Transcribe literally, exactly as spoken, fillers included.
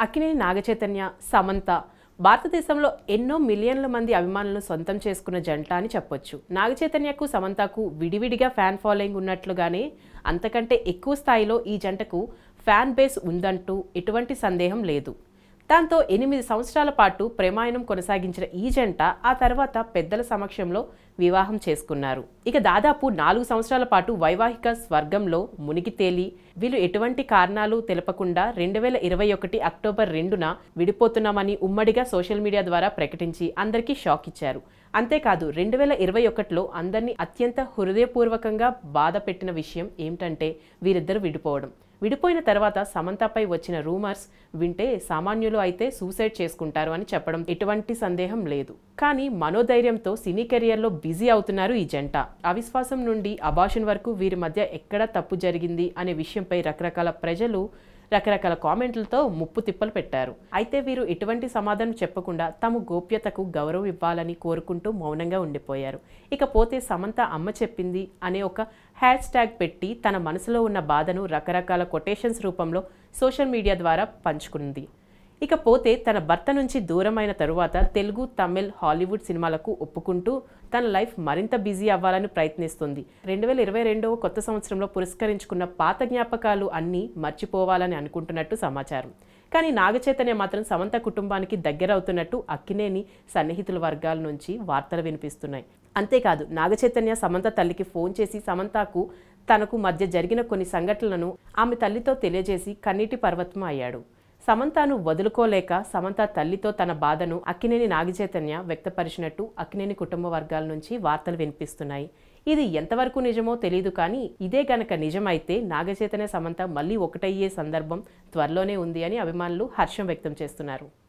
అక్కినేని నాగచైతన్య, సమంత భారతదేశంలో ఎన్నో మిలియన్ల మంది అభిమానులను సొంతం చేసుకున్న జంట అని చెప్పొచ్చు. నాగచైతన్యకు, సమంతకు విడివిడిగా ఫ్యాన్ ఫాలోయింగ్ ఉన్నట్లుగానే అంతకంటే ఎక్కువ స్థాయిలో ఈ జంటకు ఫ్యాన్ బేస్ ఉందంటూ ఎటువంటి సందేహం లేదు. దాంతో ఎనిమిది సంవత్సరాల పాటు ప్రేమాయణం కొనసాగించిన ఈ జంట ఆ తర్వాత పెద్దల సమక్షంలో వివాహం చేసుకున్నారు. ఇక దాదాపు నాలుగు సంవత్సరాల పాటు వైవాహిక స్వర్గంలో మునిగి తేలి వీళ్ళు ఎటువంటి కారణాలు తెలపకుండా రెండు వేల ఇరవై ఒకటి అక్టోబర్ రెండున విడిపోతున్నామని ఉమ్మడిగా సోషల్ మీడియా ద్వారా ప్రకటించి అందరికీ షాక్ ఇచ్చారు. అంతేకాదు రెండు వేల ఇరవై ఒకటిలో అందరినీ అత్యంత హృదయపూర్వకంగా బాధ పెట్టిన విషయం ఏమిటంటే వీరిద్దరు విడిపోవడం. విడిపోయిన తర్వాత సమంతపై వచ్చిన రూమర్స్ వింటే సామాన్యులు అయితే సూసైడ్ చేసుకుంటారు అని చెప్పడం ఎటువంటి సందేహం లేదు. కానీ మనోధైర్యంతో సినీ కెరియర్లో బిజీ అవుతున్నారు ఈ జంట. అవిశ్వాసం నుండి అబార్షన్ వరకు వీరి మధ్య ఎక్కడ తప్పు జరిగింది అనే విషయంపై రకరకాల ప్రజలు రకరకాల కామెంట్లతో ముప్పు తిప్పలు పెట్టారు. అయితే వీరు ఎటువంటి సమాధానం చెప్పకుండా తమ గోప్యతకు గౌరవం ఇవ్వాలని కోరుకుంటూ మౌనంగా ఉండిపోయారు. ఇకపోతే సమంత అమ్మ చెప్పింది అనే ఒక హ్యాష్ ట్యాగ్ పెట్టి తన మనసులో ఉన్న బాధను రకరకాల కొటేషన్స్ రూపంలో సోషల్ మీడియా ద్వారా పంచుకుంది. ఇకపోతే తన భర్త నుంచి దూరమైన తరువాత తెలుగు, తమిళ్, హాలీవుడ్ సినిమాలకు ఒప్పుకుంటూ తన లైఫ్ మరింత బిజీ అవ్వాలని ప్రయత్నిస్తుంది. రెండు వేల ఇరవై రెండవ కొత్త సంవత్సరంలో పురస్కరించుకున్న పాత జ్ఞాపకాలు అన్నీ మర్చిపోవాలని అనుకుంటున్నట్టు సమాచారం. కానీ నాగచైతన్య మాత్రం సమంత కుటుంబానికి దగ్గరవుతున్నట్టు అక్కినేని సన్నిహితుల వర్గాల నుంచి వార్తలు వినిపిస్తున్నాయి. అంతేకాదు నాగచైతన్య సమంత తల్లికి ఫోన్ చేసి సమంతకు తనకు మధ్య జరిగిన కొన్ని సంఘటనలను ఆమె తల్లితో తెలియజేసి కన్నీటి పర్వతం అయ్యాడు. సమంతను వదులుకోలేక సమంత తల్లితో తన బాధను అక్కినేని నాగచైతన్య వ్యక్తపరిచినట్టు అక్కినేని కుటుంబ వర్గాల నుంచి వార్తలు వినిపిస్తున్నాయి. ఇది ఎంతవరకు నిజమో తెలియదు, కానీ ఇదే గనక నిజమైతే నాగచైతన్య, సమంత మళ్ళీ ఒకటయ్యే సందర్భం త్వరలోనే ఉంది అని అభిమానులు హర్షం వ్యక్తం చేస్తున్నారు.